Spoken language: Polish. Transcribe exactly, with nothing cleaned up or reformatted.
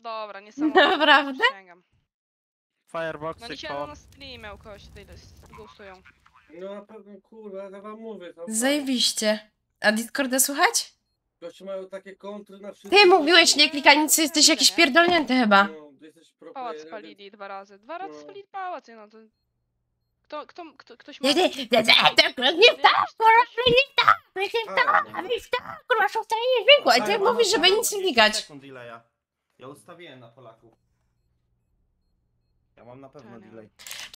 Dobra, niesamowite. Naprawdę? Przysięgam. Fireboxy, No dzisiaj kon. na streamie u kogoś tutaj głosują. No na pewno, kurwa, ja wam mówię. Tam Zajebiście. A Discorda słuchać? goście mają takie kontry na wszystko. Ty mówiłeś, nie klikaj nic, jesteś jakiś pierdolnięty chyba. No, ty jesteś pro Pałac player, więc- spalili dwa razy. Dwa razy No. spalili pałac, no to... Kto, kto, kto, ktoś ma... Nie, nie, nie, nie, nie, nie wstał, kurwa, nie wstał, nie wstał, nie wstał, kurwa, szósta nie zbiegła. I ty mówisz, żeby nic nie klikać. sekund delaya. Ja ustawiłem na Polaków. Ja mam na pewno Tak, nie. delay.